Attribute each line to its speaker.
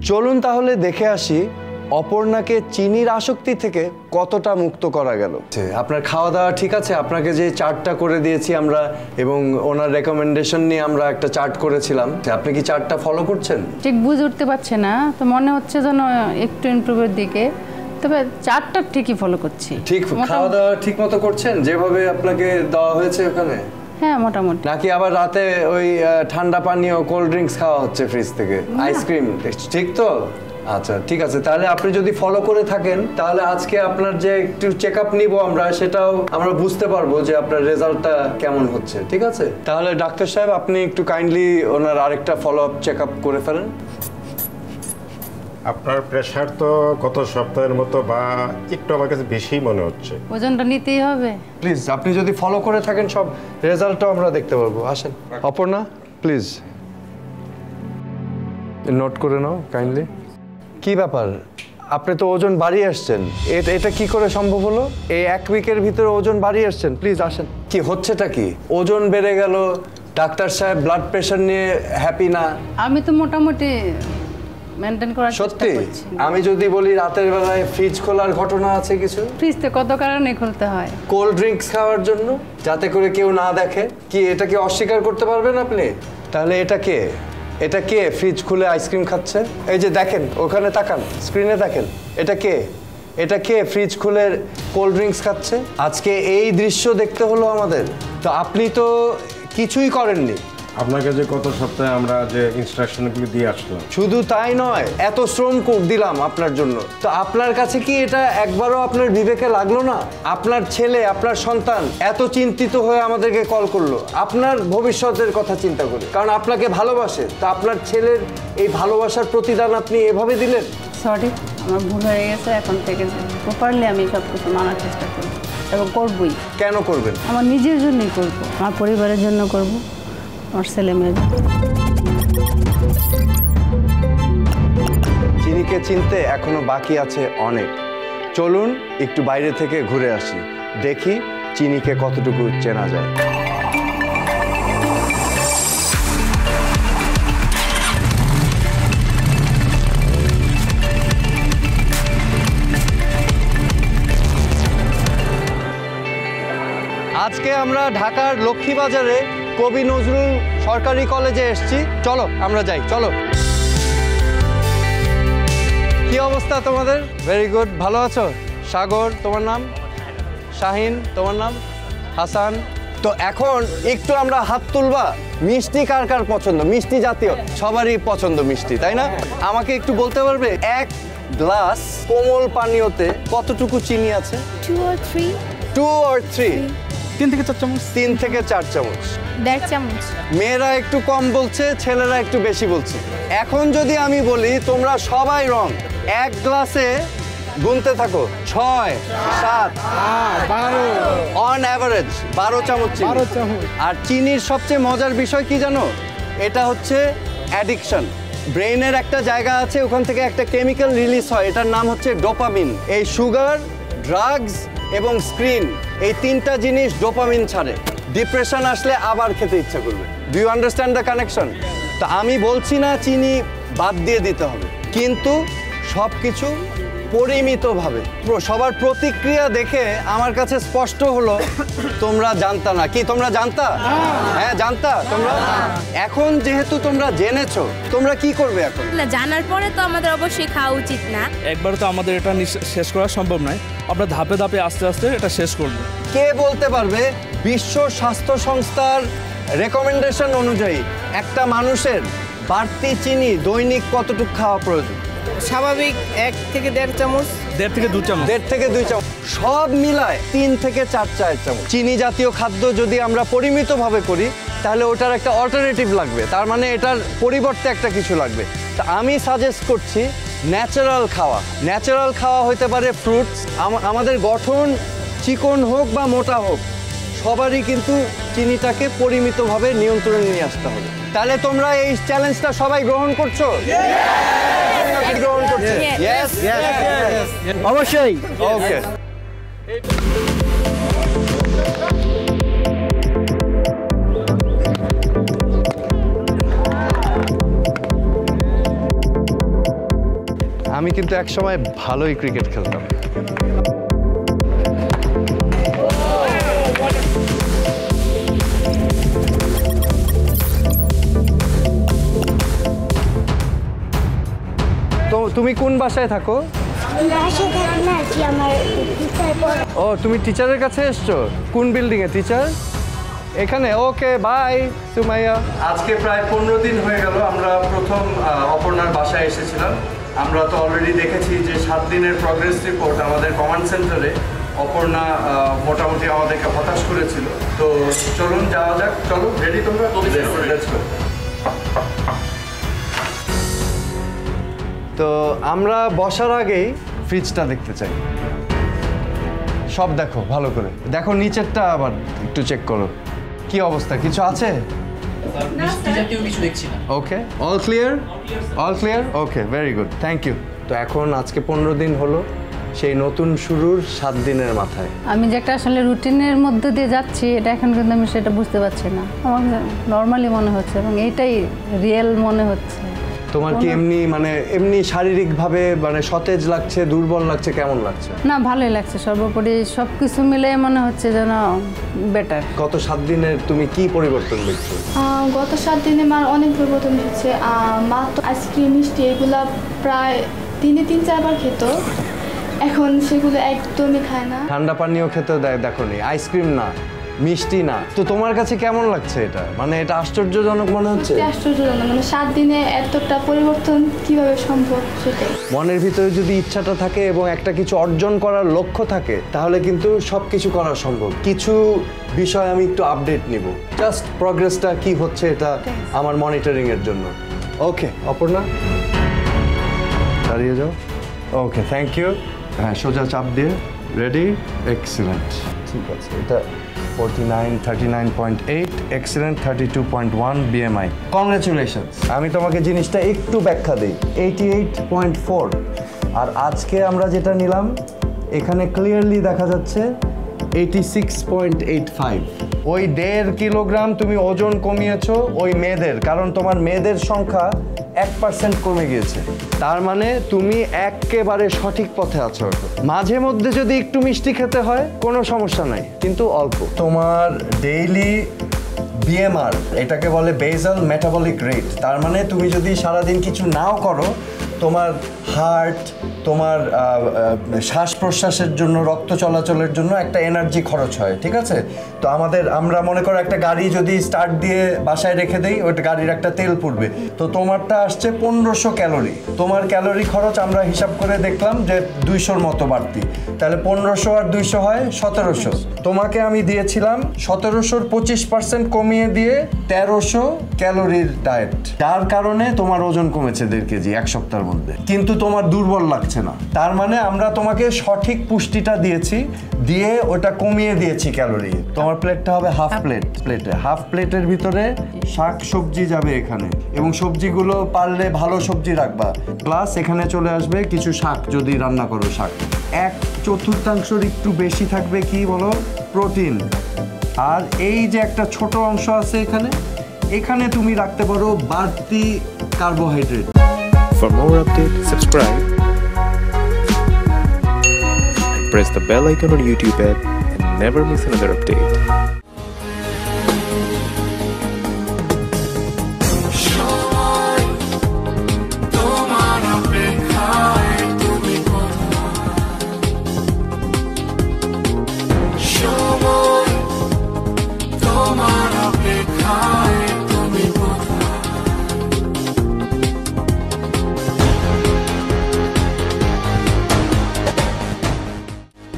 Speaker 1: চলুন তাহলে দেখে আসি অপর্ণাকে চিনির আসক্তি থেকে কতটা মুক্ত করা গেল। আপনার খাওয়া দাওয়া ঠিক আছে? আপনাকে যে চার্টটা করে দিয়েছি আমরা এবং ওনার রেকমেন্ডেশন নিয়ে আমরা একটা চার্ট করেছিলাম, আপনি কি চার্টটা ফলো করছেন?
Speaker 2: ঠিক বুঝে উঠতে পারছে না, তো মনে হচ্ছে যেন একটু ইমপ্রুভের দিকে, তবে চার্টটা ঠিকই ফলো করছি।
Speaker 1: ঠিক খাওয়া দাওয়া ঠিক মতো করছেন যেভাবে আপনাকে দেওয়া হয়েছে ওখানে?
Speaker 2: হ্যাঁ মোটামুটি।
Speaker 1: নাকি আবার রাতে ওই ঠান্ডা পানীয় কোল্ড ড্রিঙ্কস খাওয়া হচ্ছে ফ্রিজ থেকে, আইসক্রিম? ঠিক তো? আচ্ছা ঠিক আছে, তাহলে আপনি যদি ফলো করে থাকেন তাহলে আজকে আপনার যে একটু চেক আপ নিব আমরা, সেটাও আমরা বুঝতে পারবো যে আপনার রেজাল্টটা কেমন হচ্ছে। ঠিক আছে, তাহলে ডাক্তার সাহেব আপনি একটু কাইন্ডলি ওনার আরেকটা ফলো আপ চেক আপ করে ফেলেন।
Speaker 3: আপনার প্রেশার তো গত সপ্তাহের মতো বা একটু আমার কাছে বেশি মনে হচ্ছে।
Speaker 2: ওজনটা নিতেই হবে।
Speaker 1: প্লিজ আপনি যদি ফলো করে থাকেন সব রেজাল্টটাও আমরা দেখতে পারবো। আসেন অপর্ণা, প্লিজ নোট করে নাও কাইন্ডলি। কি ব্যাপার, আপনি তো ওজন বাড়িয়ে আসছেন, এটা কি করে সম্ভব হলো? এই এক উইকের ভিতরে ওজন বাড়িয়ে আসছেন। প্লিজ আসেন, কি হচ্ছেটা কি? ওজন বেড়ে গেল, ডাক্তার সাহেব ব্লাড প্রেশার নিয়ে হ্যাপি না।
Speaker 2: আমি তো মোটামুটি মেইনটেইন করার চেষ্টা করছি।
Speaker 1: সত্যি? আমি যদি বলি রাতের বেলায় ফ্রিজ খোলার ঘটনা আছে কিছু?
Speaker 2: ফ্রিজতে কত কারণে খুলতে হয়।
Speaker 1: কোল্ড ড্রিঙ্কস খাওয়ার জন্য, যাতে করে কেউ না দেখে। কি এটা কি অস্বীকার করতে পারবেন আপনি? তাহলে এটা কে ফ্রিজ খুলে আইসক্রিম খাচ্ছে? এই যে দেখেন ওখানে তাকান, স্ক্রিনে দেখেন, এটা কে ফ্রিজ খুলে কোল্ড ড্রিঙ্কস খাচ্ছে? আজকে এই দৃশ্য দেখতে হলো আমাদের। তো আপনি তো কিছুই করেননি।
Speaker 3: আপনাকে যে গত সপ্তাহে আমরা যে ইনস্ট্রাকশনগুলো দিয়ে আসলাম,
Speaker 1: শুধু তাই নয়, এত শ্রম দিলাম আপনার জন্য, তো আপনার কাছে কি এটা একবারও আপনার বিবেকে লাগলো না? আপনার ছেলে, আপনার সন্তান এত চিন্তিত হয়ে আমাদেরকে কল করলো আপনার ভবিষ্যতের কথা চিন্তা করে, কারণ আপনাকে ভালোবাসে। তো আপনার ছেলের এই ভালোবাসার প্রতিদান আপনি এভাবে দিলেন।
Speaker 2: সরি, আমার ভুল হয়ে গেছে। এখন থেকে প্রপারলি আমি সব কিছু মানার চেষ্টা করব এবং করবই।
Speaker 1: কেন করবেন?
Speaker 2: আমার নিজের জন্যই করব, আমার পরিবারের জন্য করব, আমার ছেলে মেয়ের।
Speaker 1: চিনিকে চিনতে এখনো বাকি আছে অনেক। চলুন একটু বাইরে থেকে ঘুরে আসি, দেখি চিনিকে কতটুকু চেনা যায়। আজকে আমরা ঢাকার লক্ষ্মীবাজারে কবি নজরুল সরকারি কলেজে এসেছি। চলো আমরা যাই, চলো। কি অবস্থা তোমাদের? ভেরি গুড, ভালো আছো? সাগর তোমার নাম? শাহিন তোমার নাম? হাসান। তো এখন একটু আমরা হাত তুলবা। মিষ্টি কার কার পছন্দ? মিষ্টি জাতীয় সবারই পছন্দ মিষ্টি, তাই না? আমাকে একটু বলতে পারবে এক গ্লাস কোমল পানীয়তে কতটুকু চিনি আছে?
Speaker 4: 2 or 3
Speaker 1: 2 or 3?
Speaker 5: 3 থেকে 4 চামচ।
Speaker 1: 3 থেকে 4 চামচ।
Speaker 4: 1.5 চামচ।
Speaker 1: মেয়েরা একটু কম বলছে, ছেলেরা একটু বেশি বলছে। এখন যদি আমি বলি তোমরা সবাই রং, এক গ্লাসে গুনতে থাকো 6, 7,
Speaker 5: 12
Speaker 1: অন অ্যাভারেজ 12 চামচ চিনি।
Speaker 5: 12 চামচ।
Speaker 1: আর চিনির সবচেয়ে মজার বিষয় কি জানো? এটা হচ্ছে অ্যাডিকশন। ব্রেইনের একটা জায়গা আছে, ওখান থেকে একটা কেমিক্যাল রিলিজ হয়, এটার নাম হচ্ছে ডোপামিন। এই সুগার, ড্রাগস এবং স্ক্রিন, এই তিনটা জিনিস ডোপামিন ছাড়ে। ডিপ্রেশন আসলে আবার খেতে ইচ্ছা করবে। Do you understand the connection? তা আমি বলছি না চিনি বাদ দিয়ে দিতে হবে, কিন্তু সব কিছু পরিমিতভাবে। সবার প্রতিক্রিয়া দেখে আমার কাছে স্পষ্ট হলো তোমরা জানতা না। কি তোমরা জানতা? হ্যাঁ জানতা তোমরা। এখন যেহেতু তোমরা জেনেছো, তোমরা কি করবে এখন?
Speaker 4: না, জানার পরে তো আমাদের অবশ্যই খাওয়া উচিত না।
Speaker 5: একবারে তো আমাদের এটা শেষ করা সম্ভব নয়, আমরা ধাপে ধাপে আস্তে আস্তে এটা শেষ করব।
Speaker 1: কে বলতে পারবে বিশ্ব স্বাস্থ্য সংস্থার রেকমেন্ডেশন অনুযায়ী একটা মানুষের বাড়তি চিনি দৈনিক কতটুকু খাওয়া প্রয়োজন?
Speaker 6: স্বাভাবিক 1 থেকে 1.5 চামচ।
Speaker 5: 1.5 থেকে 2 চামচ।
Speaker 1: 1.5 থেকে 2 চামচ, সব মিলায় 3 থেকে 4 চায়ের চামচ। চিনি জাতীয় খাদ্য যদি আমরা পরিমিতভাবে করি তাহলে ওটার একটা অল্টারনেটিভ লাগবে, তার মানে এটার পরিবর্তে একটা কিছু লাগবে। তা আমি সাজেস্ট করছি ন্যাচারাল খাওয়া। ন্যাচারাল খাওয়া হতে পারে ফ্রুটস। আমাদের গঠন চিকন হোক বা মোটা হোক, সবারই কিন্তু চিনিটাকে পরিমিতভাবে নিয়ন্ত্রণে নিয়ে আসতে হবে। তাহলে তোমরা এই চ্যালেঞ্জটা সবাই গ্রহণ করছো? গ্রহণ করছে? ইয়েস,
Speaker 5: অবশ্যই।
Speaker 1: ওকে। আমি কিন্তু একসময় ভালোই ক্রিকেট খেলতাম। তো তুমি কোন বাসায় থাকো? ও, তুমি টিচারের কাছে এসছো? কোন বিল্ডিং এ টিচার? এখানে। Okay, bye Sumaiya. আজকে প্রায় 15 দিন হয়ে গেল আমরা প্রথম অপর্ণার বাসায় এসেছিলাম। আমরা তো অলরেডি দেখেছি যে 7 দিনের প্রগ্রেস রিপোর্ট আমাদের কমান্ড সেন্টারে অপর্ণা মোটামুটি আমাদেরকে হতাশ করেছিল। তো চলুন যাওয়া যাক। চলো, রেডি তোমরা? Let's go. তো আমরা বসার আগেই ফ্রিজটা দেখতে চাই। সব দেখো ভালো করে, দেখো নিচেরটা আবার একটু চেক করো কি অবস্থা, কিছু আছে? Okay, all clear? All clear, okay, very good, thank you. তো এখন আজকে 15 দিন হলো সেই নতুন শুরুর 7 দিনের মাথায়
Speaker 2: আমি যে একটা আসলে রুটিনের মধ্যে দিয়ে যাচ্ছি, এটা এখন কিন্তু আমি সেটা বুঝতে পারছি না। আমার নর্মালি মনে হচ্ছে এবং এইটাই রিয়েল মনে হচ্ছে।
Speaker 1: তোমার কি এমনি শারীরিকভাবে সতেজ লাগছে, দুর্বল লাগছে, কেমন লাগছে?
Speaker 2: না, ভালোই লাগছে। সর্বোপরি সব কিছু মিলে মনে হচ্ছে যেন বেটার।
Speaker 1: গত 7 দিনের তুমি কি পরিবর্তন দেখছো?
Speaker 7: গত 7 দিনে মার অনেক পরিবর্তন হচ্ছে। মা তো আইসক্রিম, মিষ্টি এগুলা প্রায় দিনে 3-4 বার খেত, এখন সেগুলো একদমই খায় না।
Speaker 1: ঠান্ডা পানীয় খেতে দেখো নি, আইসক্রিম না, মিষ্টি না। তো তোমার কাছে কেমন লাগছে এটা? এটা আশ্চর্যজনক মনে হচ্ছে?
Speaker 7: আশ্চর্যজনক, 7 দিনে এতটা পরিবর্তন কিভাবে সম্ভব সেটাই।
Speaker 1: মনের ভিতরে যদি ইচ্ছাটা থাকে এবং একটা কিছু অর্জন করার লক্ষ্য থাকে, তাহলে কিন্তু সবকিছু করা সম্ভব। কিছু বিষয় আমি একটু আপডেট নিব, জাস্ট প্রগ্রেসটা কি হচ্ছে এটা আমার মনিটরিং এর জন্য। ওকে অপর্ণা, দাঁড়িয়ে যাও। Okay, thank you. হ্যাঁ, সোজা চাপ দিয়ে। রেডি? এক্সিলেন্ট, ঠিক আছে। এটা 49, 39.8, এক্সিলেন্ট 32.1 BMI। কংগ্রেচুলেশনস। আমি তোমাকে জিনিসটা একটু ব্যাখ্যা দিই। 88.4। আর আজকে আমরা যেটা নিলাম, এখানে ক্লিয়ারলি দেখা যাচ্ছে 86.85। ওই 1.5 কিলোগ্রাম তুমি ওজন কমিয়েছো ওই মেয়েদের, কারণ তোমার মেয়েদের সংখ্যা 1% কমে গিয়েছে। তার মানে তুমি একেবারে সঠিক পথে আছো। মাঝে মধ্যে যদি একটু মিষ্টি খেতে হয় কোনো সমস্যা নাই, কিন্তু অল্প। তোমার ডেইলি বিএমআর, এটাকে বলে বেসাল মেটাবলিক রেট। তার মানে তুমি যদি সারাদিন কিছু নাও করো, তোমার হার্ট, তোমার শ্বাস প্রশ্বাসের জন্য, রক্ত চলাচলের জন্য একটা এনার্জি খরচ হয়, ঠিক আছে? তো আমরা মনে করো একটা গাড়ি যদি স্টার্ট দিয়ে বাসায় রেখে দেই, ওইটা গাড়ির একটা তেল পুড়বে। তো তোমারটা আসছে 1500 ক্যালোরি। তোমার ক্যালোরি খরচ আমরা হিসাব করে দেখলাম যে 200-র মতো বাড়তি। তাহলে 1500 আর 200 হয় 1700। তোমাকে আমি দিয়েছিলাম 1700-র 25% কমিয়ে দিয়ে 1300 ক্যালোরির ডায়েট, যার কারণে তোমার ওজন কমেছে 1.5 কেজি 1 সপ্তাহের মধ্যে। কিন্তু তোমার দুর্বল লাগছে না। তার মানে আমরা তোমাকে সঠিক পুষ্টিটা দিয়েছি, দিয়ে ওটা কমিয়ে দিয়েছি ক্যালোরি। তোমার প্লেটটা হবে হাফ প্লেট। হাফ প্লেটের ভিতরে শাক সবজি যাবে এখানে, এবং সবজিগুলো পারলে ভালো সবজি রাখবা। প্লাস এখানে চলে আসবে কিছু শাক, যদি রান্না করো শাক। 1/4 একটু বেশি থাকবে কি বলো? প্রোটিন। আর এই যে একটা ছোট অংশ আছে এখানে তুমি রাখতে পারো বাড়তি carbohydrate.
Speaker 8: For more updates, subscribe and press the bell icon on YouTube app and never miss another update.